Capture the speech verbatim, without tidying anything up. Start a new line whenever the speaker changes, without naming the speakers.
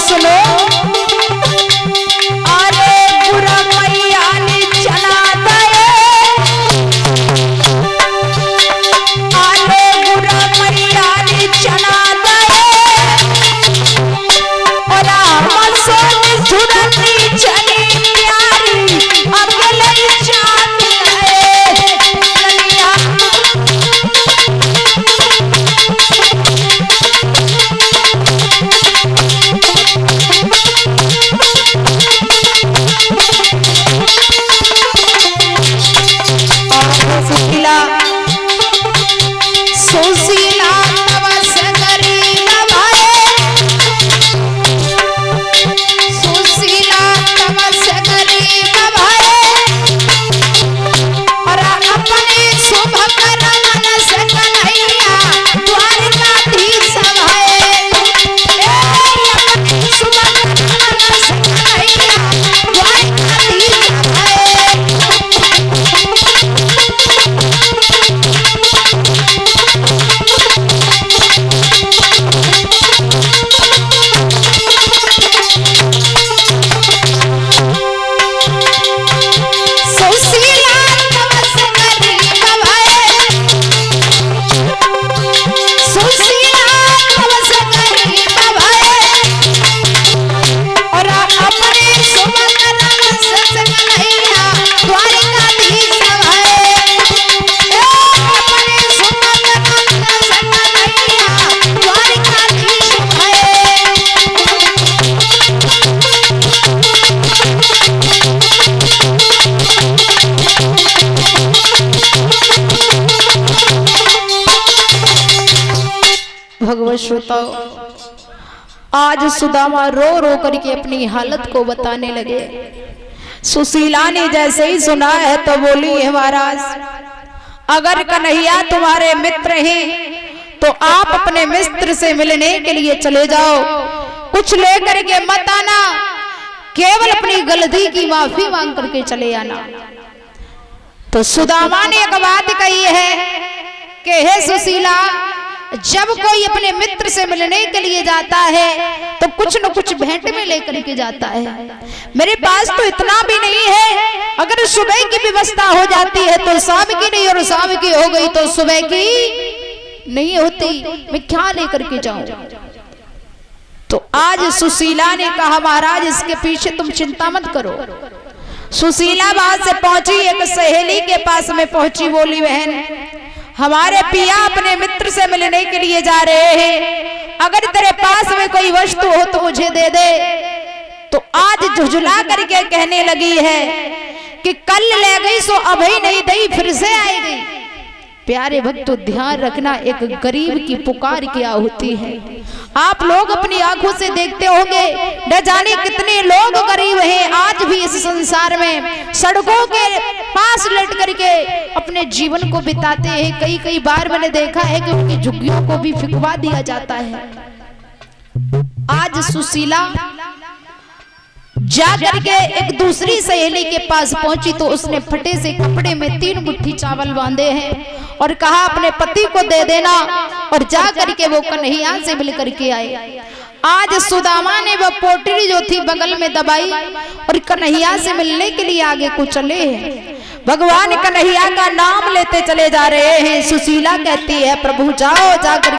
सुनो। अरे बुरा मैया ने चला दे, अरे बुरा मैया ने चला दे, और हम सोने झुरनी चली प्यारी अकेले जाती है नलिया। सुशीला सुशीला तवस गरीब भाई, सुशीला तवस गरीब भाई, और अपने शुभ कर्म मन से कन्हैया द्वारकाधीश भाई, अपने शुभ कर्म मन से कन्हैया द्वारकाधीश भाई। भगवत श्रोताओ, आज सुदामा रो रो करके अपनी हालत को बताने लगे। सुशीला ने जैसे ही सुना है तो बोली है महाराज, अगर कन्हैया तुम्हारे मित्र हैं तो आप अपने मित्र से मिलने के लिए चले जाओ, कुछ लेकर के मत आना, केवल अपनी गलती की माफी मांग करके चले आना। तो सुदामा ने एक बात कही है कि हे सुशीला, जब कोई अपने मित्र से मिलने के लिए जाता है तो कुछ न कुछ भेंट में लेकर के जाता है। मेरे पास तो इतना भी नहीं है, अगर सुबह की व्यवस्था हो जाती है तो शाम की नहीं, और शाम की हो गई तो सुबह की नहीं होती, मैं क्या लेकर के जाऊं। तो आज सुशीला ने कहा महाराज इसके पीछे तुम चिंता मत करो। सुशीला वहां से पहुंची, एक सहेली के पास में पहुंची, बोली बहन हमारे पिया अपने मित्र से मिलने के लिए जा रहे हैं, अगर तेरे पास में कोई वस्तु हो तो मुझे दे दे। तो आज झुझला करके कहने लगी है कि कल ले गई सो अभी नहीं दई, फिर से आएगी। प्यारे भक्तों ध्यान रखना, एक गरीब की पुकार क्या होती है। आप लोग अपनी आंखों से देखते होंगे, न जाने कितने लोग गरीब हैं आज भी इस संसार में, सड़कों के पास लेट करके अपने जीवन को बिताते हैं। कई कई बार मैंने देखा है कि उनकी झुग्गियों को भी फिकवा दिया जाता है। आज सुशीला जाकर के एक दूसरी सहेली के पास पहुंची तो उसने फटे से कपड़े में तीन मुट्ठी चावल बांधे हैं और कहा अपने पति को दे देना, और जा करके वो कन्हैया से मिल करके आए। आज सुदामा ने वो पोटली जो थी बगल में दबाई और कन्हैया से मिलने के लिए आगे को चले हैं। भगवान कन्हैया का नाम लेते चले जा रहे हैं। सुशीला कहती है प्रभु जाओ, जाकर